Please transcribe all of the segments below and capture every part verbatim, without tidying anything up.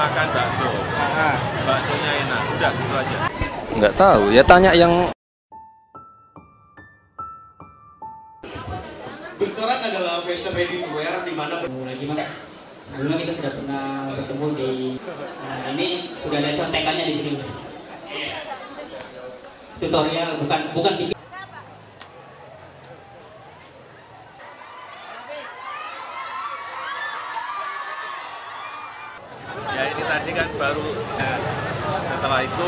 makan bakso. Aha. Baksonya enak, udah itu aja. Nggak tahu, ya tanya yang Berkerak adalah fashion ready to wear di mana lagi mas. Sebelumnya kita sudah pernah bertemu di nah, ini sudah ada contekannya di sini mas. Tutorial bukan bukan bikin. Ya ini tadi kan baru ya. Setelah itu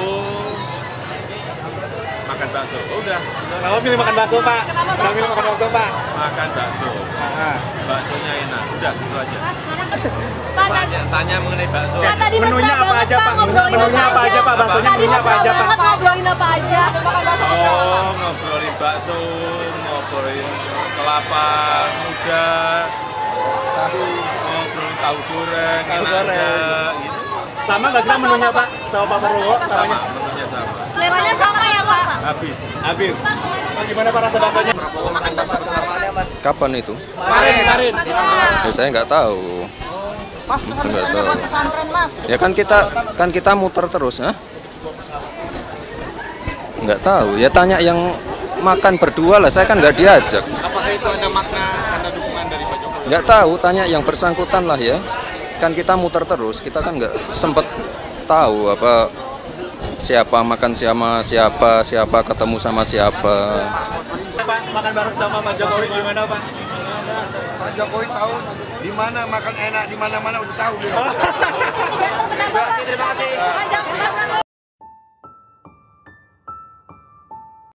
makan bakso. Oh, udah. Kenapa pilih makan bakso Pak? Kenapa pilih makan bakso Pak? Makan bakso. Aha. Baksonya enak. Udah itu aja. Pak, tanya, tanya mengenai bakso. Pak, tadi menunya apa aja Pak? Menunya apa aja Pak? Baksonya menunya apa aja Pak? Ngobrolin apa aja? Oh, ngobrolin bakso, ngobrolin kelapa muda, ngobrolin tahu goreng, tahu goreng. Gitu. Sama nggak sih Pak menunya Pak? Sama Pak Prabowo? Sama, menunya sama. Seleranya sama ya Pak? Habis. Habis. Nah, gimana Pak rasa baksonya? Prabowo makan bakso bersamaannya Mas. kapan itu? Kemarin, kemarin. Ya, saya nggak tahu. Mas, Nggak tahu. pesantren Mas. Ya kan kita kan kita muter terus, ha? Nggak tahu. Ya tanya yang makan berdua lah. Saya kan nggak diajak. Apakah itu ada makna, ada dukungan dari Pak Jokowi? Nggak tahu. Tanya yang bersangkutan lah ya. Kan kita muter terus. Kita kan nggak sempet tahu apa siapa makan sama siapa, siapa ketemu sama siapa. Pak, makan bareng sama Pak Jokowi gimana Pak? Pak Jokowi tahu di mana makan enak, di mana-mana udah tahu dia. Terima kasih. Panjang,